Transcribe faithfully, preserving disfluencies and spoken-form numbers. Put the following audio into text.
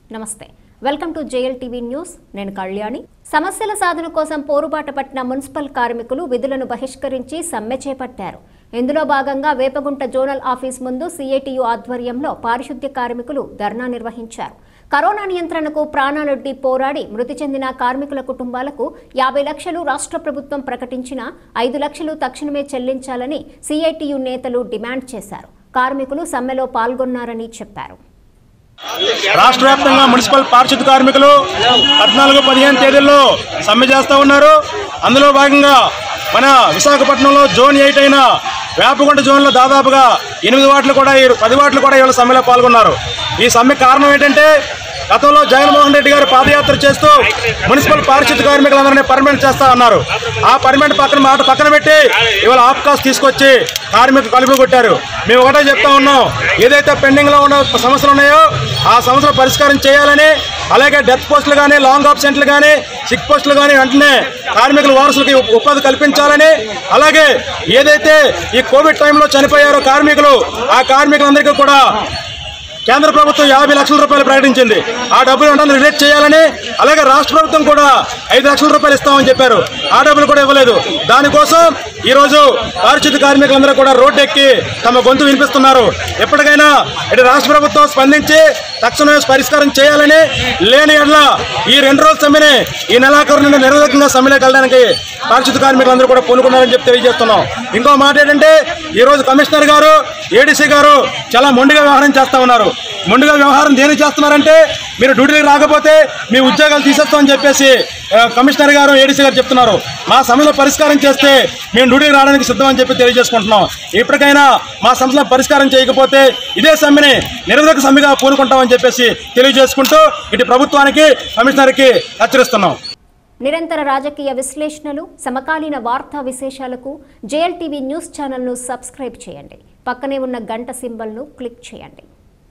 నమస్తే welcome to JLTV news నేను కళ్యాణి సమస్యల సాధన కోసం పోరుబాట పట్టిన మున్సిపల్ కార్మికులు విధులను బహిష్కరించి సమ్మె చేపట్టారు ఇందులో భాగంగా వేపగుంట జోనల్ ఆఫీస్ ముందు సిఐటియు ఆధ్వర్యంలో పారిశుద్ధ్య కార్మికులు ధర్నా నిర్వహించారు కరోనా నియంత్రణకు ప్రాణాలొడ్డి పోరాడి మృతి చెందిన కార్మికుల కుటుంబాలకు యాభై లక్షలు రాష్ట్ర ప్రభుత్వం ప్రకటించిన ఐదు లక్షలు తక్షణమే చెల్లించాలని సిఐటియు నేతలు డిమాండ్ చేశారు కార్మికులు సమ్మెలో పాల్గొన్నారని చెప్పారు రాష్ట్ర వ్యాప్తంగా మున్సిపల్ పారిశుద్ధ్య కార్మికులు పద్నాలుగు పదిహేను తేదీల్లో సమ్మె చేస్తూ ఉన్నారు అందులో భాగంగా మన విశాఖపట్నంలో జోన్ ఎయిట్ అయిన వేపగుంట జోన్లో దాదాపుగా ఎనిమిది వార్డులు కూడా పది వార్డులు కూడా ఇవాళ సమ్మెలో పాల్గొన్నారు ఈ సమ్మె కారణం ఏంటంటే గతంలో జగన్మోహన్ రెడ్డి గారు పాదయాత్ర చేస్తూ మున్సిపల్ పారిశుద్ధ్య కార్మికులందరినీ పర్మనెంట్ చేస్తా అన్నారు ఆ పర్మనెంట్ పక్కన మాట పక్కన పెట్టి ఇవాళ ఆఫ్ కాస్ట్ తీసుకొచ్చి కార్మికులు కలుపులు కొట్టారు మేము ఒకటే చెప్తా ఉన్నాం ఏదైతే పెండింగ్లో ఉన్న సమస్యలు ఉన్నాయో ఆ సమస్యలు పరిష్కారం చేయాలని అలాగే డెత్ పోస్టులు కానీ లాంగ్ ఆబ్సెంట్లు కానీ సిక్ పోస్టులు కానీ వెంటనే కార్మికుల వారసులకి ఉపాధి కల్పించాలని అలాగే ఏదైతే ఈ కోవిడ్ టైంలో చనిపోయారో కార్మికులు ఆ కార్మికులందరికీ కూడా కేంద్ర ప్రభుత్వం యాభై లక్షల రూపాయలు ప్రకటించింది ఆ డబ్బులు వెంటనే రిలీజ్ చేయాలని అలాగే రాష్ట్ర ప్రభుత్వం కూడా ఐదు లక్షల రూపాయలు ఇస్తామని చెప్పారు ఆ డబ్బులు కూడా ఇవ్వలేదు దానికోసం ఈరోజు పారిశుద్ధ్య కార్మికులందరూ కూడా రోడ్డు ఎక్కి తమ గొంతు వినిపిస్తున్నారు ఎప్పటికైనా ఇటు రాష్ట్ర ప్రభుత్వం స్పందించి తక్షణమే పరిష్కారం చేయాలని లేని ఎడ్ల ఈ రెండు రోజుల సమ్మెని ఈ నెలాఖరు నుండి నిరవధికంగా సమ్మెలోకి వెళ్ళడానికి పారిశుద్ధ్య కార్మికులందరూ కూడా పూనుకున్నారని చెప్పి తెలియజేస్తున్నాం ఇంకో మాట ఏంటంటే ఈరోజు కమిషనర్ గారు ఏడీసీ గారు చాలా మొండిగా వ్యవహారం చేస్తూ ఉన్నారు మొండిగా వ్యవహారం దేనికి చేస్తున్నారంటే మీరు డ్యూటీకి రాకపోతే మీ ఉద్యోగాలు తీసేస్తామని చెప్పేసి కమిషనర్ గారు ఏడీసీ గారు చెప్తున్నారు మా సమస్యల పరిష్కారం చేస్తే మేము డ్యూటీకి రావడానికి సిద్ధమని చెప్పి తెలియజేసుకుంటున్నాం ఇప్పటికైనా మా సమస్యల పరిష్కారం చేయకపోతే ఇదే సమ్మెని నిరవధిక సమ్మెగా పూనుకుంటామని చెప్పేసి తెలియజేసుకుంటూ ఇటు ప్రభుత్వానికి కమిషనర్కి హెచ్చరిస్తున్నాం నిరంతర రాజకీయ విశ్లేషణలు సమకాలీన వార్తా విశేషాలకు జేఎల్టీవీ న్యూస్ ఛానల్ను సబ్స్క్రైబ్ చేయండి పక్కనే ఉన్న గంట సింబల్ను క్లిక్ చేయండి